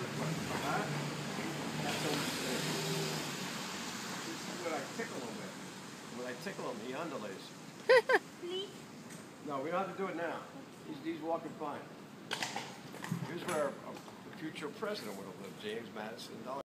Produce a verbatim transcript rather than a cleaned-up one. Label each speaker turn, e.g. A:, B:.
A: Huh? That's what this is when I tickle him with. When I tickle him, he undulates.
B: Please?
A: No, we don't have to do it now. He's, he's walking fine. Here's where a future president would have lived, James Madison.